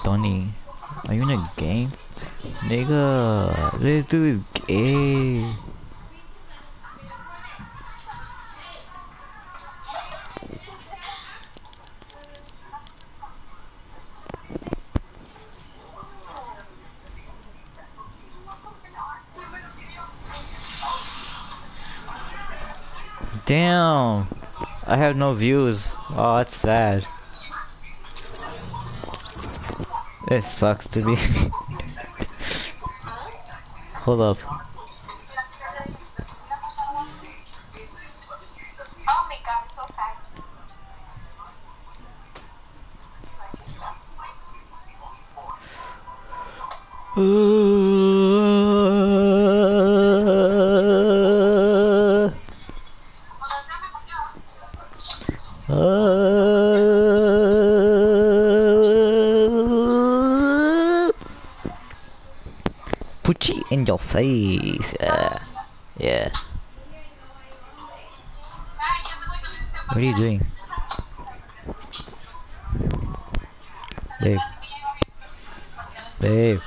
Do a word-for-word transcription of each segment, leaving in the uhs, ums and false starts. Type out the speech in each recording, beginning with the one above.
Tony, are you in a game? Nigga, this dude is gay. Damn, I have no views. Oh, that's sad. It sucks to be. Hold up. Uh, uh, Poochie in your face. Uh, yeah. What are you doing? Babe. Babe.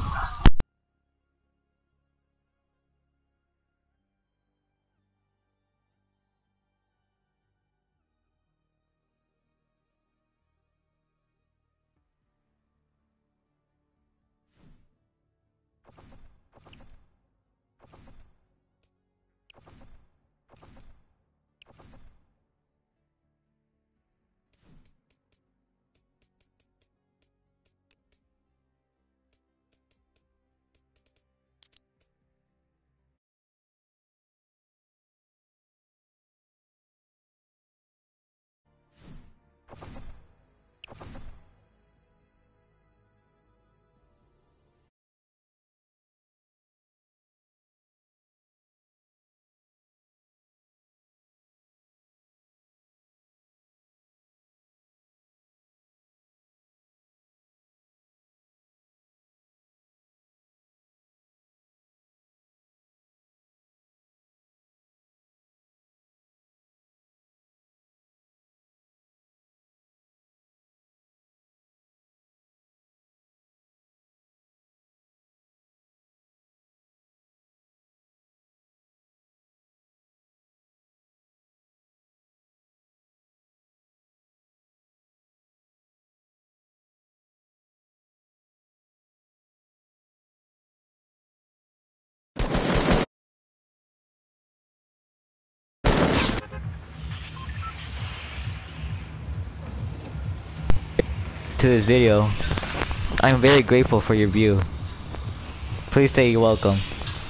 To this video. I'm very grateful for your view. Please say you're welcome.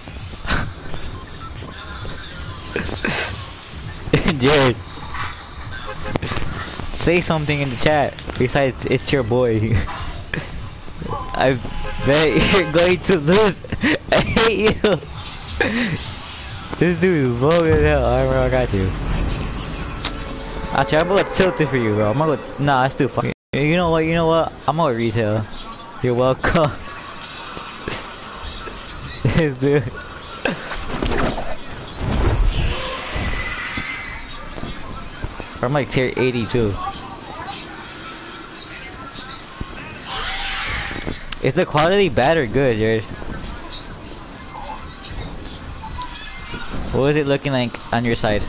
Jared, say something in the chat besides it's your boy. I bet you're going to lose. I hate you. This dude is low as hell. I, I got you. Actually, I'm gonna tilt it for you, bro. I'm gonna go. Nah, that's too fucking. You know what? You know what? I'm gonna retail. You're welcome. This dude. I'm like tier eighty-two. Is the quality bad or good, Jared? What is it looking like on your side?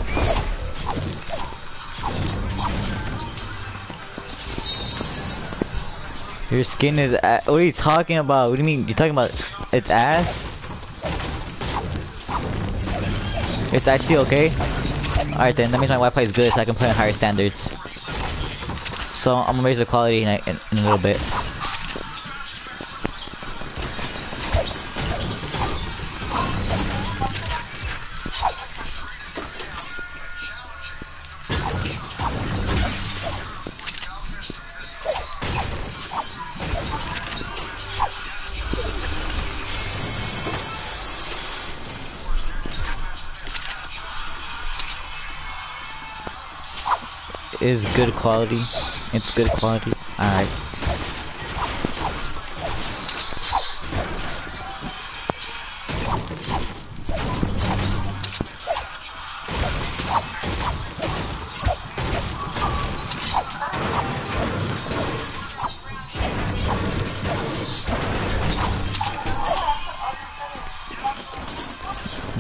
Your skin is a- what are you talking about? What do you mean? You're talking about its ass? It's actually okay? Alright then, that means my Wi-Fi is good so I can play on higher standards. So I'm gonna raise the quality in a, in, in a little bit. Is good quality. It's good quality. Alright.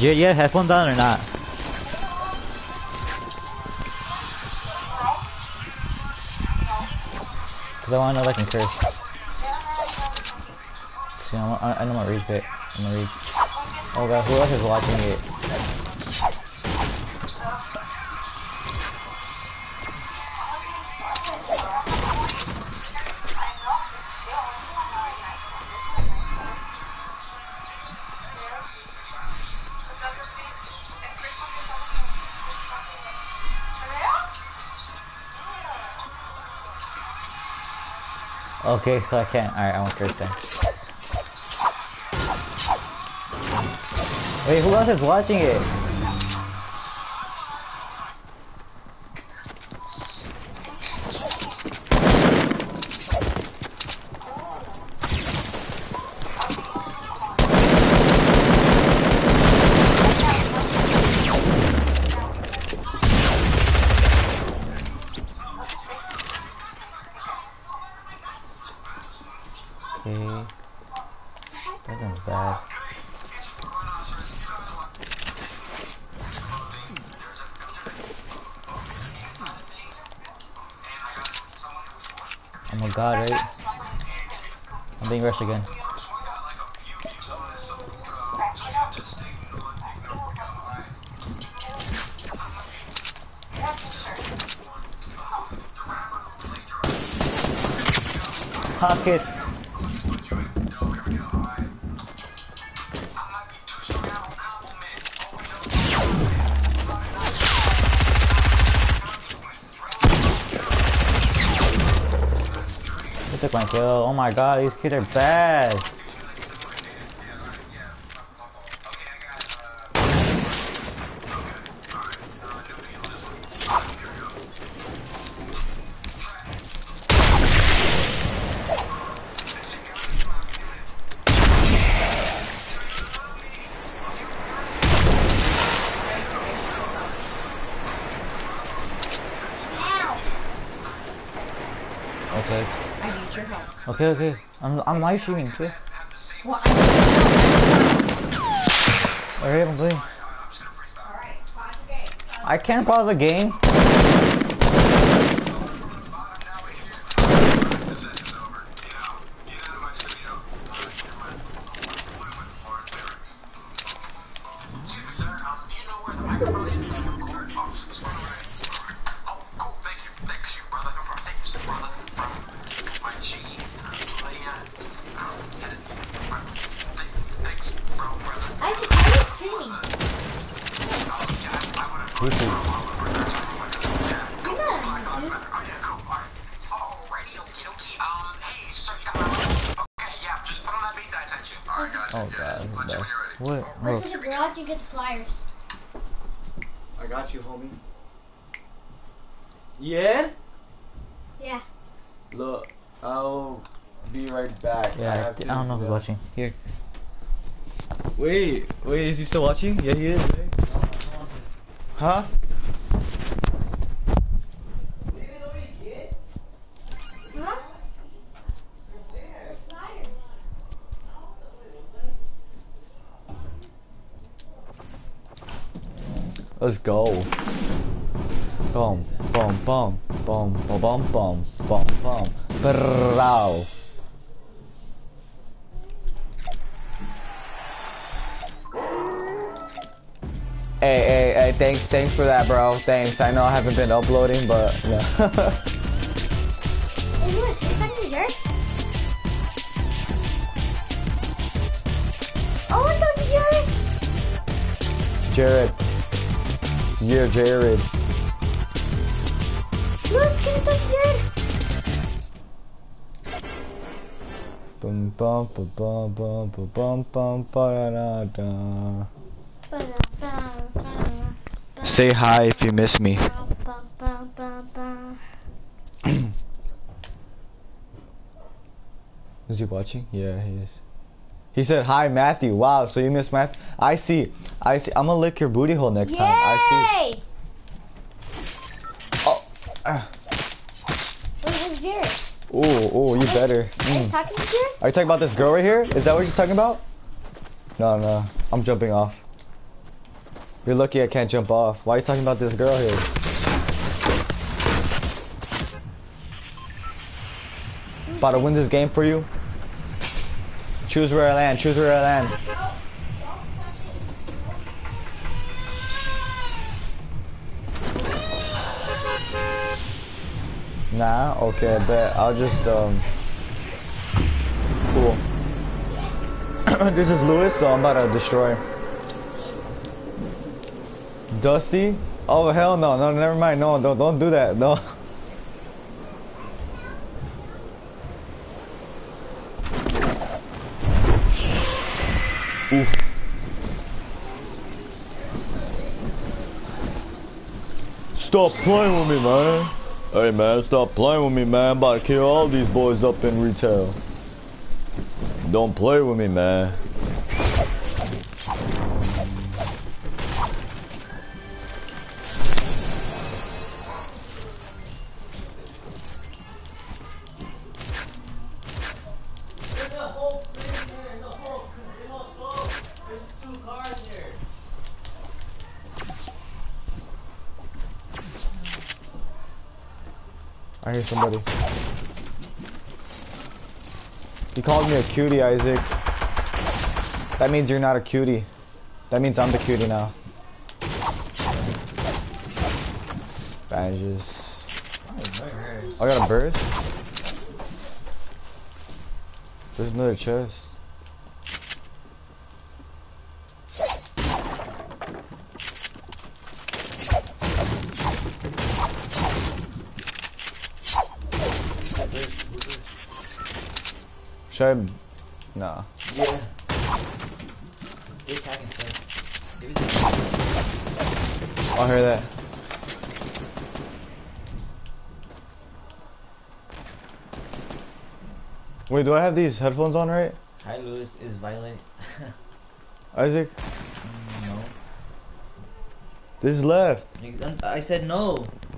Yeah, yeah, headphones on or not? Cause I wanna know if I can curse. See, I'm, I, I know my reach bit. I'm gonna reach. Oh god, who else is watching it? Okay, so I can't. Alright, I won't curse then. Wait, who else is watching it? Okay. That sounds bad. Oh my god, right? I'm being rushed again. Pocket. He took my kill. Oh my god, these kids are bad. Okay. I need your help. Okay, okay. I'm I'm live streaming too. Well, Alright, I'm playing. Alright, pause the game. I can't pause the game. Oh god, no. What? Run to the garage and get the flyers. I got you, homie. Yeah? Yeah. Look, I'll be right back. Yeah, I, have I to, don't know who's yeah. watching. Here. Wait, wait, is he still watching? Yeah, he is. Right? Huh? Huh? Let's go. Boom, boom, boom, boom, boom, boom, boom, boom, boom. Bravo. Hey, hey, hey, thanks, thanks for that, bro. Thanks. I know I haven't been uploading, but yeah. Hey, look, is that in here? Oh, it's on Jared. Jared. Yeah, Jared. Look, it's on Jared. Bum bum bum bum bum bum bum bum ba da da. Say hi if you miss me. Is he watching? Yeah, he is. He said, hi, Matthew. Wow, so you miss Matthew? I see. I see. I'm gonna lick your booty hole next Yay! time. I see. Oh. Ah. Where's Jared? Oh, oh, you better. Are you Mm. talking to Jared? Are you talking about this girl right here? Is that what you're talking about? No, no. I'm jumping off. You're lucky I can't jump off. Why are you talking about this girl here? About to win this game for you. Choose where I land. Choose where I land. Nah, okay, I bet. I'll just, um... Cool. This is Lewis, so I'm about to destroy. Dusty? Oh, hell no. No, never mind. No, don't, don't do that. No. Oof. Stop playing with me, man. Hey, man, stop playing with me, man. I'm about to kill all these boys up in retail. Don't play with me, man. I hear somebody. He called me a cutie, Isaac. That means you're not a cutie. That means I'm the cutie now. Bandages. I got a burst. There's another chest. Should I? Nah. Yeah. They're attacking first. I'll hear that. Wait, do I have these headphones on right? Hi, Lewis. Is Violet? Isaac? Mm, no. This is left. You- I said no.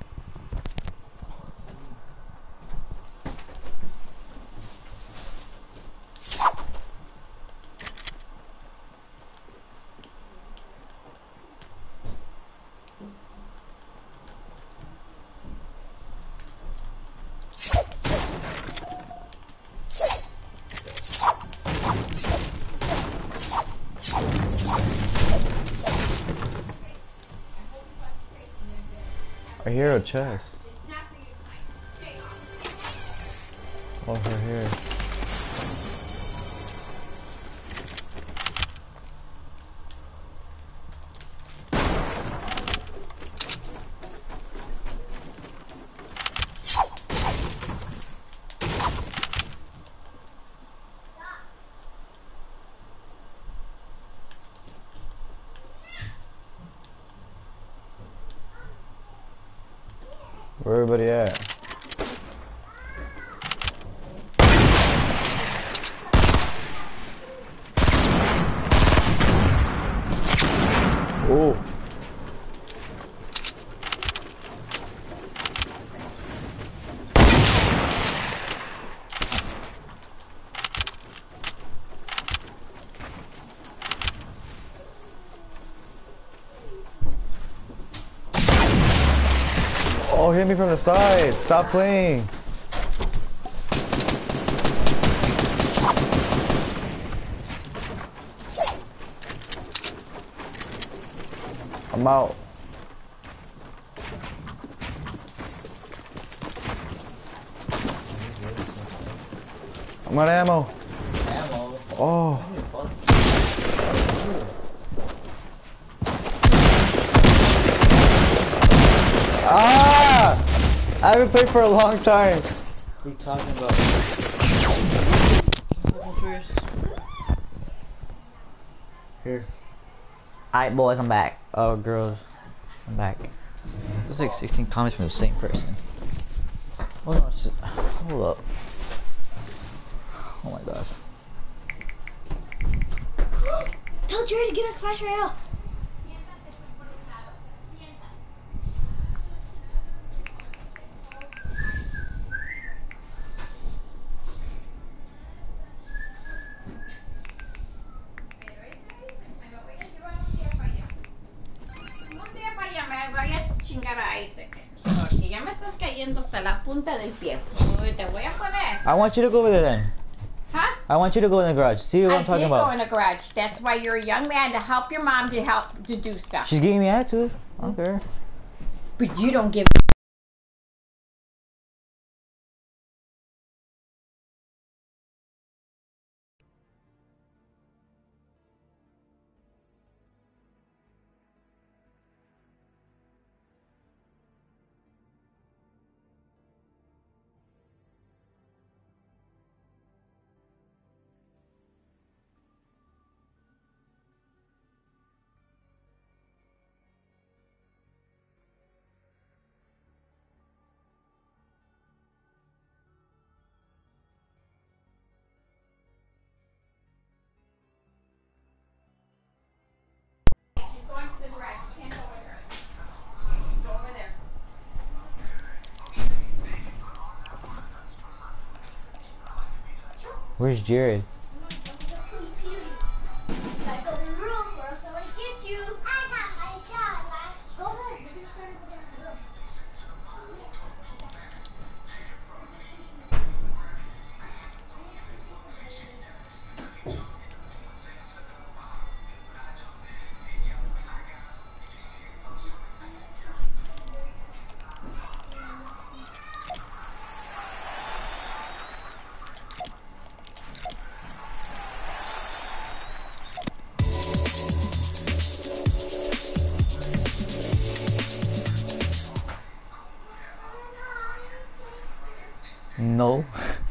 I hear a chest. Oh, her hair. Where everybody at? Oh. Oh, hit me from the side. Stop playing. I'm out. I'm out of ammo. Ammo. Oh. Ah! I haven't played for a long time. What are you talking about? Here. Alright, boys, I'm back. Oh, girls, I'm back. There's like sixteen comments from the same person. Hold on, just, hold up. Oh my gosh. Tell Jerry to get a Clash Royale. cayendo hasta la punta del pie. Uy, te voy a poner. I want you to go over there then. Huh? I want you to go in the garage. See what I I'm talking did about. go in the garage. That's why you're a young man, to help your mom to help to do stuff. She's giving me attitude. I don't care. But you don't give. She's going to the garage. You can't go with her. Go over there. Where's Jared? Gotta go to the room or somebody gets you. I got my job. Go ahead. You can start over there in the room. No.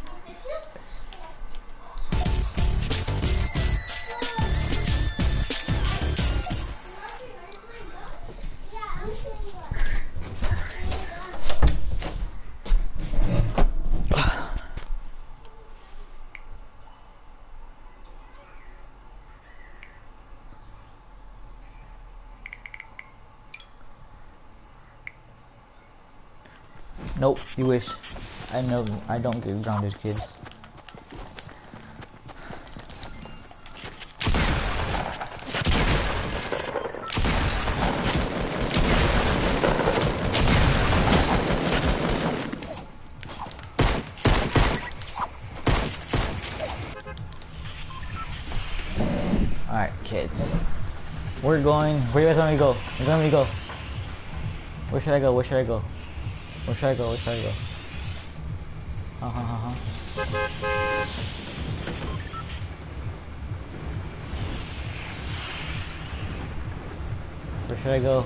Nope, you wish. I know I don't get grounded kids. Alright, kids. We're going. Where do you guys want me to go? Where do you want me to go? Where should I go? Where should I go? Where should I go? Where should I go? Uh huh, uh huh. Where should I go?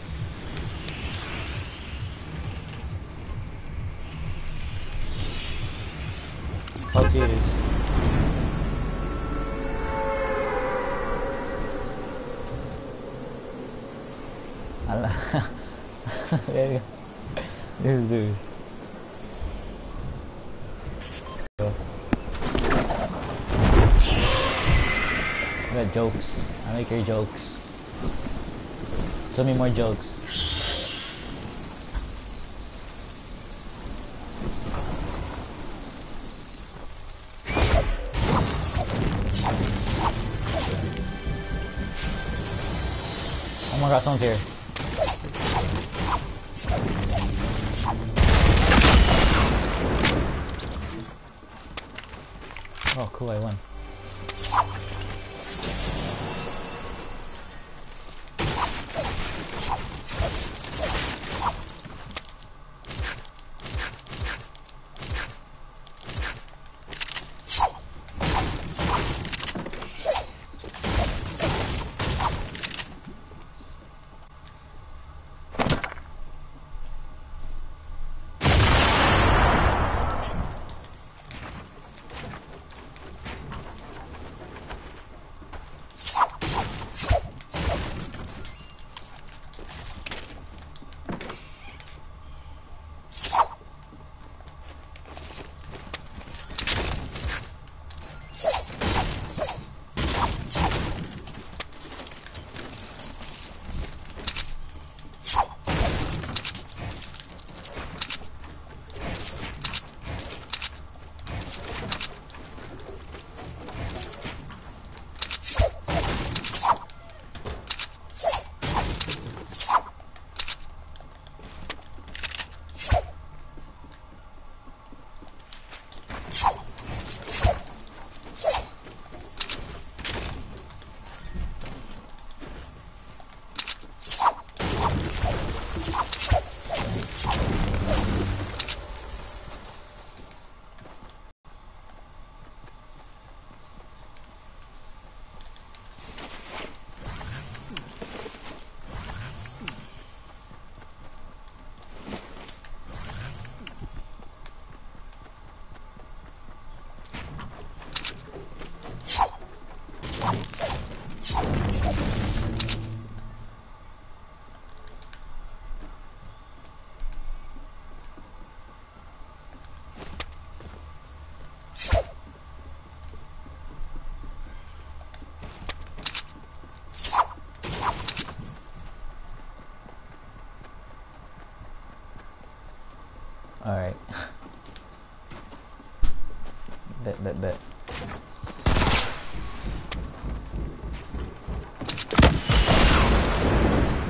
Oh, Jesus. There you go. This dude. I got jokes. I make your jokes. Tell me more jokes. Oh my god, someone's here. Oh cool, I won.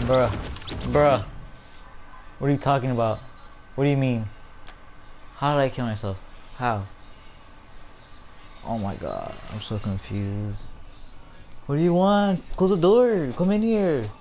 Bruh. Bruh. What are you talking about? What do you mean? How did I kill myself? How? Oh my god. I'm so confused. What do you want? Close the door. Come in here.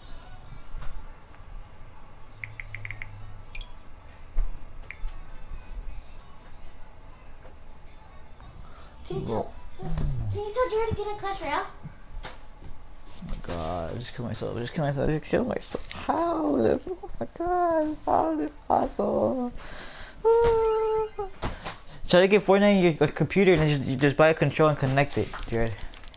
Can you tell? Can you tell Jared to get a Clash Royale? Oh my god, I just killed myself, I just killed myself, I just killed myself. How is it? Oh my god, how is it possible? Try to get Fortnite on your computer and then just, you just buy a controller and connect it, Jared.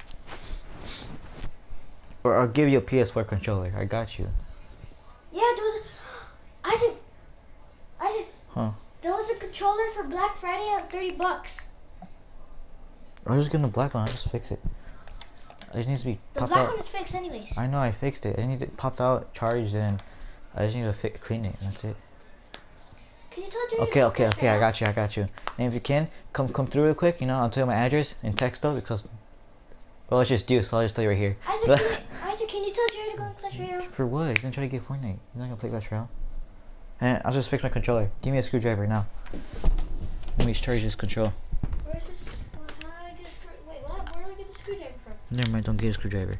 Or I'll give you a P S four controller, I got you. Yeah, there was a... Isaac... Isaac... Huh? There was a controller for Black Friday at thirty bucks. I'll just get the black one, I'll just fix it. It just needs to be The popped black out. one is fixed anyways. I know, I fixed it. I need it popped out, charged, and I just need to fi clean it, and that's it. Can you tell Jared Okay, to okay, Clash okay, I Royale? got you, I got you. And if you can, come come through real quick, you know, I'll tell you my address and text though, because... Well, let's just do, so I'll just tell you right here. Isaac, can you, Isaac, can you tell Jared to go on Clash Royale? For what? He's gonna try to get Fortnite. He's not gonna play Clash Royale. And I'll just fix my controller. Give me a screwdriver now. Let me charge this control. Where's this? How do I get a screw? Wait, what? Where do I get the screwdriver from? Never mind, don't get a screwdriver.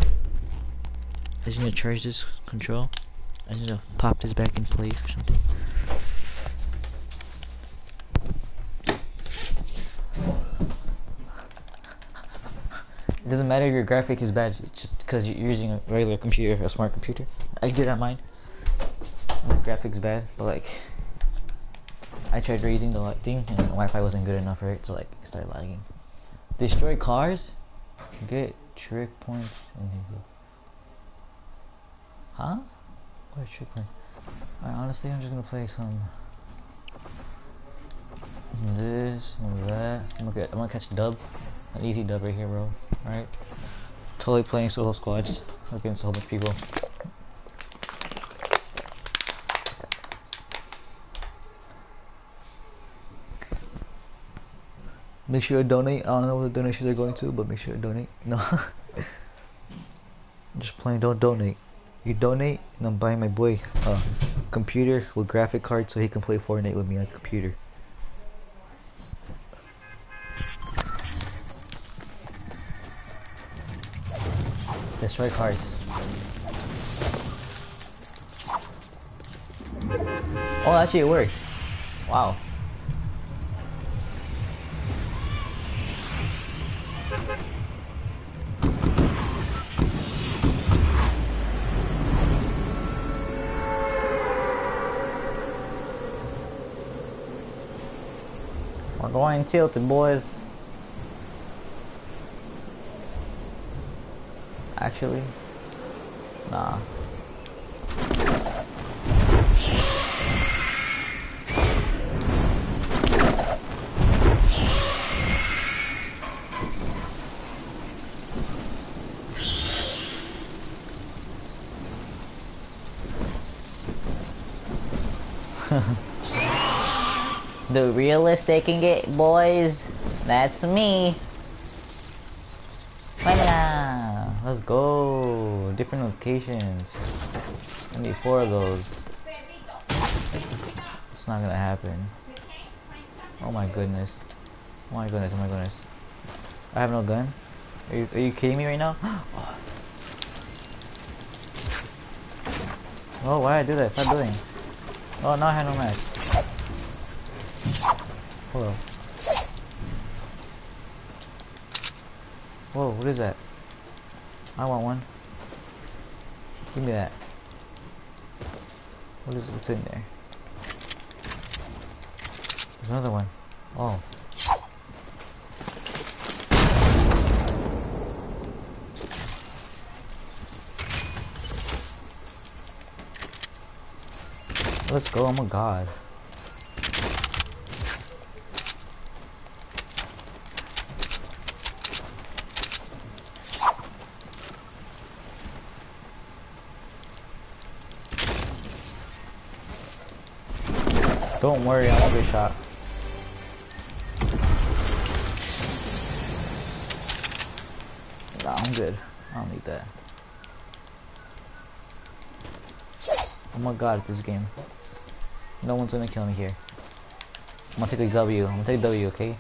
I just need to charge this control. I need to pop this back in place or something. It doesn't matter if your graphic is bad, it's just because you're using a regular computer, a smart computer. I did that mine. The graphics bad, but like I tried raising the li- thing and the Wi-Fi wasn't good enough for it, so like it started lagging. Destroy cars? Get trick points in here. Huh? What are trick points? Alright, honestly I'm just gonna play some this and that. I'm gonna, get, I'm gonna catch a dub. An easy dub right here, bro. Alright. Totally playing solo squads against a whole bunch of people. Make sure to donate. I don't know what the donations are going to, but make sure to donate. No. Just plain don't donate. You donate and I'm buying my boy a computer with graphic card so he can play Fortnite with me on the computer. Destroy cars. Oh, actually it works. Wow. We're going tilted, boys. Actually, nah. The realist taking it, boys. That's me. Voila. Let's go. Different locations. I need four of those. It's not gonna happen. Oh my goodness. Oh my goodness. Oh my goodness. I have no gun. Are you, are you kidding me right now? Oh, why did I do that? Stop doing. Oh, now I have no match. Hold on. Whoa, what is that? I want one. Give me that. What is what's in there? There's another one. Oh. Let's go, oh my god. Don't worry, I won't get shot. Nah, I'm good. I don't need that. Oh my god, this game. No one's gonna kill me here. I'm gonna take a W. I'm gonna take a W, okay?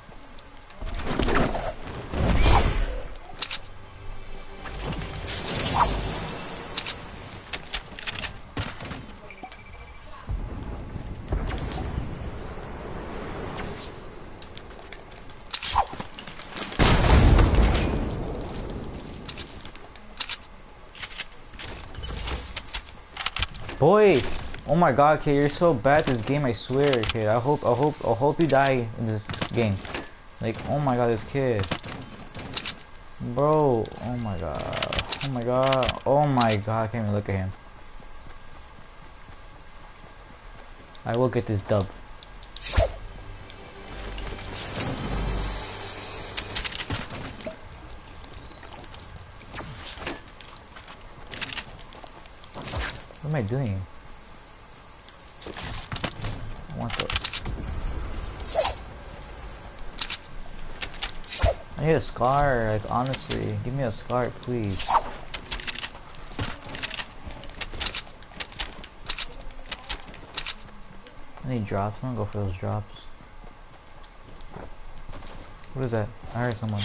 Boy! Oh my god, kid, you're so bad at this game, I swear, kid. I hope, I hope, I hope you die in this game. Like, oh my god, this kid. Bro, oh my god. Oh my god. Oh my god, I can't even look at him. I will get this dub. What am I doing? I want those. I need a scar, like honestly. Give me a scar, please. I need drops. I'm gonna go for those drops. What is that? I heard someone.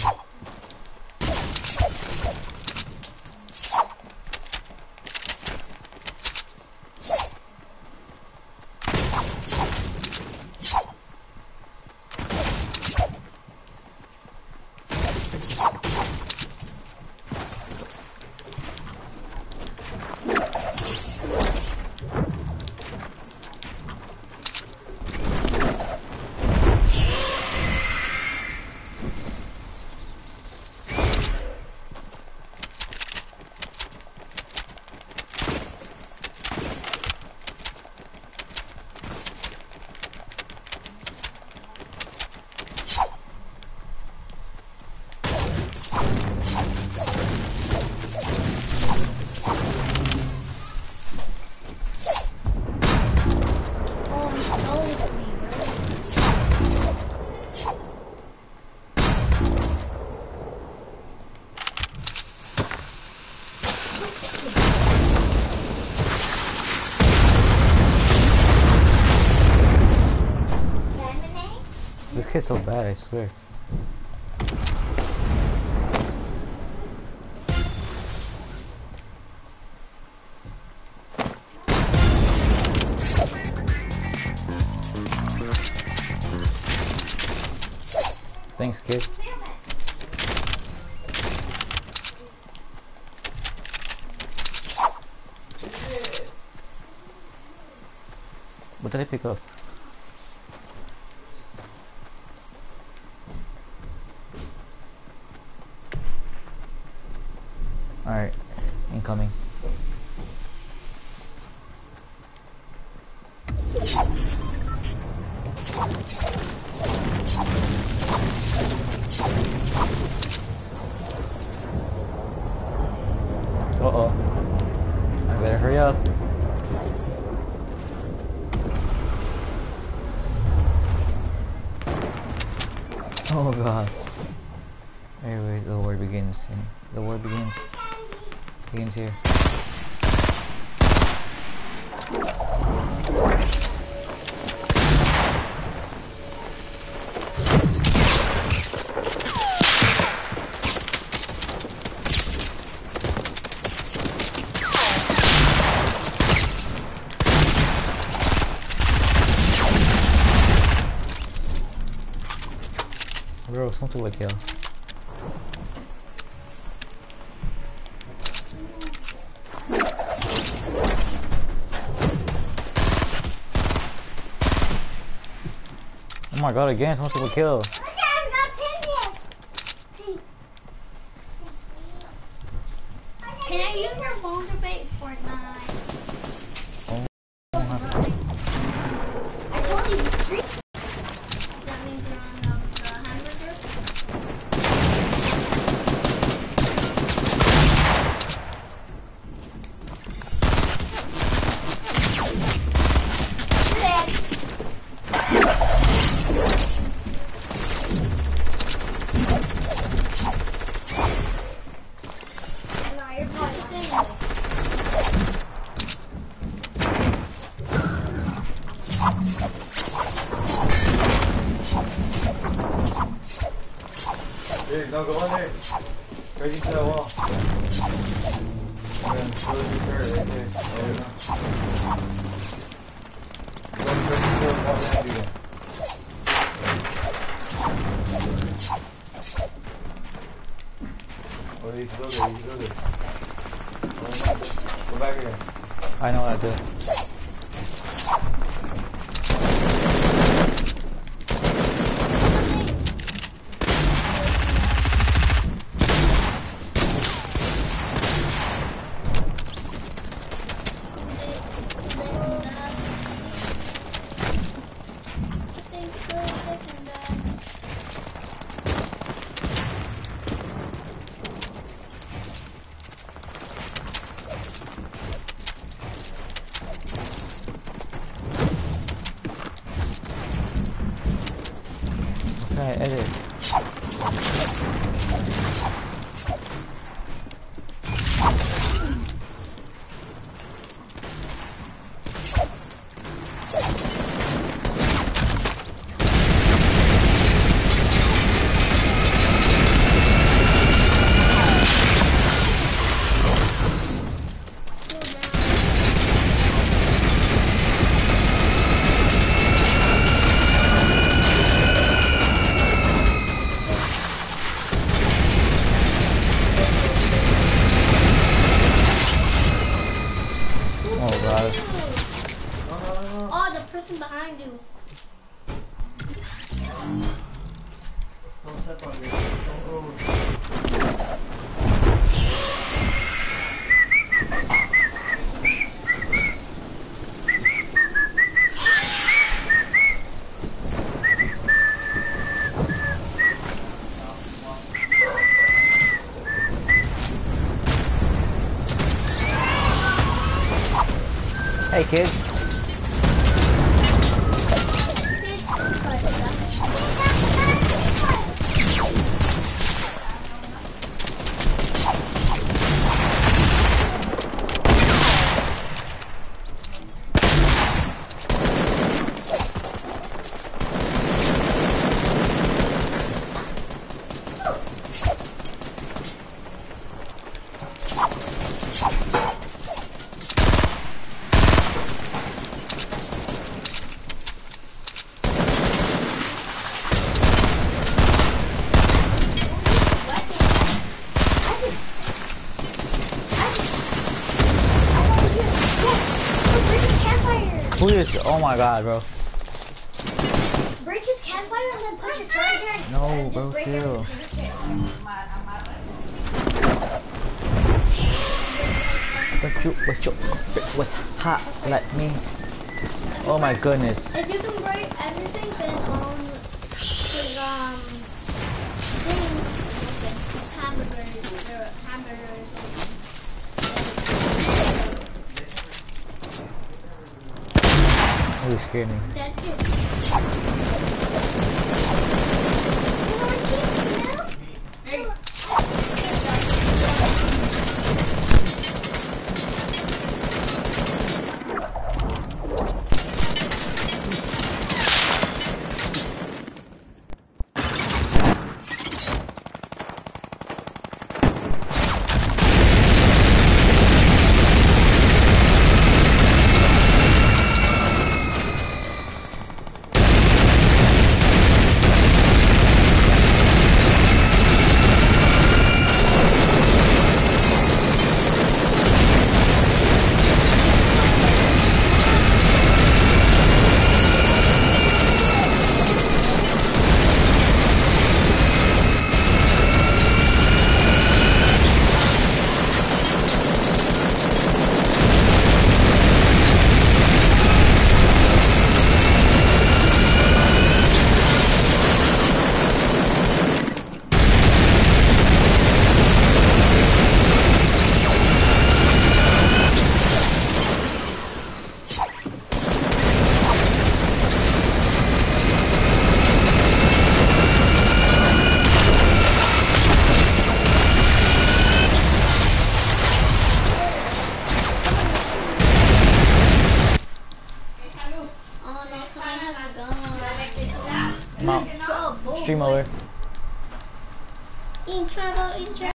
This kid's so bad, I swear. Thanks, kid. What did I pick up? Alright, incoming. Uh-oh. I better hurry up. Oh god. Anyway, the war begins. The war begins. Begins here. Bro, something like hell. Oh my god, again, someone to kill. Can I use your phone to bait Fortnite? I told you the street. That means you're on um, the hamburger. Break into that wall. And then close your door right there. There we go. Go break into the wall behind you. Oh, you can go there, you can go there. Go back again. I know what to do. Okay, edit. Oh, the person behind you. Don't step on me. Don't Hey kids. Who is? Oh my god, bro. Break his campfire and then put your turret there. and- No, and bro, just break chill. everything. What you, what you, what's hot? Let me. Oh my goodness. If you can break everything, then um, his um, thing, hamburgers or hamburgers. Oh, you scared me. That's it. Hey. Oh no, somebody has a gun. I'm out. Trouble. Stream over. In trouble, in trouble.